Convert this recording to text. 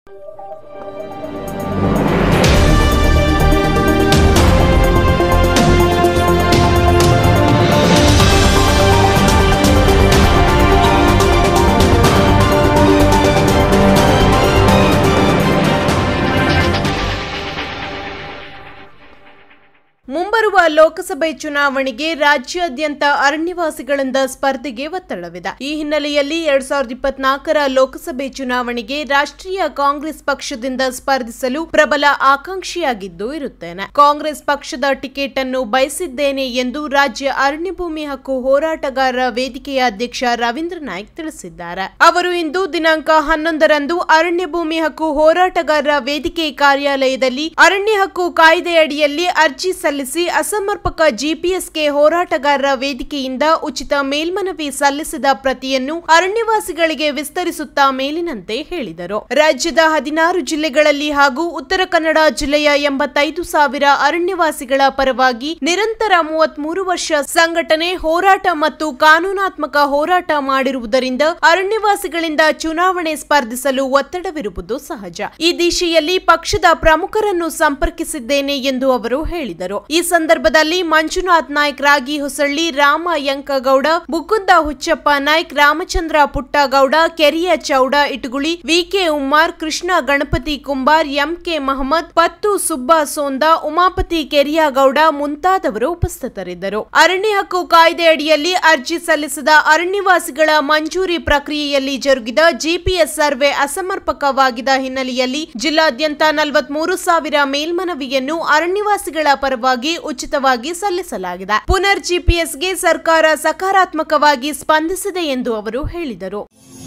ಮುಂಬರುವ ಲೋಕಸಭೆ ಚುನಾವಣೆಗೆ ರಾಜ್ಯಾದ್ಯಂತ ಅರಣ್ಯವಾಸಿಗಳಿಂದ ಸ್ಪರ್ಧೆಗೆ ಒತ್ತಡವಿದೆ. ಈ ಹಿನ್ನೆಲೆಯಲ್ಲಿ 2024ರ ಲೋಕಸಭೆ ಚುನಾವಣೆಗೆ ರಾಷ್ಟ್ರೀಯ ಕಾಂಗ್ರೆಸ್ ಪಕ್ಷದಿಂದ ಸ್ಪರ್ಧಿಸಲು ಪ್ರಬಲ ಆಕಾಂಕ್ಷಿಯಾಗಿದ್ದು ಇರುತ್ತೇನೆ. ಕಾಂಗ್ರೆಸ್ ಪಕ್ಷದ ಟಿಕೆಟ್ ಅನ್ನು ಬಯಸಿದ್ದೇನೆ ಎಂದು ರಾಜ್ಯ ಅರಣ್ಯ ಭೂಮಿ ಹಕ್ಕು ಹೋರಾಟಗಾರರ ವೇದಿಕೆಯ ಅಧ್ಯಕ್ಷ ರವೀಂದ್ರ ನಾಯ್ಕ್ ತಿಳಿಸಿದ್ದಾರೆ. ಅವರು ಇಂದು ದಿನಾಂಕ 11ರಂದು ಅರಣ್ಯ ಭೂಮಿ ಹಕ್ಕು ಹೋರಾಟಗಾರರ ವೇದಿಕೆ ಕಾರ್ಯಾಲಯದಲ್ಲಿ ಅರಣ್ಯ ಹಕ್ಕು ಕಾಯ್ದೆಯಡಿಯಲ್ಲಿ ಅರ್ಜಿ ಸಲ್ಲಿಸಿ ಅಸಮರ್ಪಕ ಜಿಪಿಎಸ್ಗೆ ಹೋರಾಟಗಾರರ ವೇದಿಕೆಯಿಂದ ಉಚಿತ ಮೇಲ್ಮನವಿ ಸಲ್ಲಿಸಿದ ಪ್ರತಿಯನ್ನು ಅರಣ್ಯವಾಸಿಗಳಿಗೆ ವಿಸ್ತರಿಸುತ್ತಾ ಮೇಲಿನಂತೆ ಹೇಳಿದರು. ರಾಜ್ಯದ 16 ಜಿಲ್ಲೆಗಳಲ್ಲಿ ಹಾಗೂ ಉತ್ತರ ಕನ್ನಡ ಜಿಲ್ಲೆಯ 85,000 ಅರಣ್ಯವಾಸಿಗಳ ಪರವಾಗಿ ನಿರಂತರ 33 ವರ್ಷ ಸಂಘಟನೆ, ಹೋರಾಟ ಮತ್ತು ಕಾನೂನಾತ್ಮಕ ಹೋರಾಟ ಮಾಡಿರುವುದರಿಂದ ಅರಣ್ಯವಾಸಿಗಳಿಂದ ಚುನಾವಣೆ ಸ್ಪರ್ಧಿಸಲು ಒತ್ತಡವಿರುವುದು ಸಹಜ. ಈ ದಿಶೆಯಲ್ಲಿ ಪಕ್ಷದ ಪ್ರಮುಖರನ್ನು ಸಂಪರ್ಕಿಸಿದ್ದೇನೆ ಎಂದು ಅವರು ಹೇಳಿದರು. ಈ ಸಂದರ್ಭದಲ್ಲಿ ಮಂಜುನಾಥ್ ನಾಯ್ಕ್ ರಾಗಿ ಹೊಸಳ್ಳಿ, ರಾಮ ಯಂಕಗೌಡ, ಮುಕುಂದ ಹುಚ್ಚಪ್ಪ ನಾಯ್ಕ್, ರಾಮಚಂದ್ರ ಪುಟ್ಟಗೌಡ, ಕೆರಿಯ ಚೌಡ ಇಟಗುಳಿ, ವಿಕೆ ಉಮ್ಮಾರ್, ಕೃಷ್ಣ ಗಣಪತಿ ಕುಂಬಾರ್, ಎಂಕೆ ಮಹಮ್ಮದ್, ಪತ್ತು ಸುಬ್ಬಾ ಸೋಂದ, ಉಮಾಪತಿ ಕೆರಿಯಾಗೌಡ ಮುಂತಾದವರು ಉಪಸ್ಥಿತರಿದ್ದರು. ಅರಣ್ಯ ಹಕ್ಕು ಕಾಯ್ದೆ ಅಡಿಯಲ್ಲಿ ಅರ್ಜಿ ಸಲ್ಲಿಸಿದ ಅರಣ್ಯವಾಸಿಗಳ ಮಂಜೂರಿ ಪ್ರಕ್ರಿಯೆಯಲ್ಲಿ ಜರುಗಿದ ಜಿಪಿಎಸ್ ಸರ್ವೆ ಅಸಮರ್ಪಕವಾಗಿದ್ದ ಹಿನ್ನೆಲೆಯಲ್ಲಿ ಜಿಲ್ಲಾದ್ಯಂತ 43,000 ಮೇಲ್ಮನವಿಯನ್ನು ಅರಣ್ಯವಾಸಿಗಳ ಪರವಾಗಿ ಉಚಿತವಾಗಿ ಸಲ್ಲಿಸಲಾಗಿದೆ. ಪುನರ್ ಜಿಪಿಎಸ್ಗೆ ಸರ್ಕಾರ ಸಕಾರಾತ್ಮಕವಾಗಿ ಸ್ಪಂದಿಸಿದೆ ಎಂದು ಅವರು ಹೇಳಿದರು.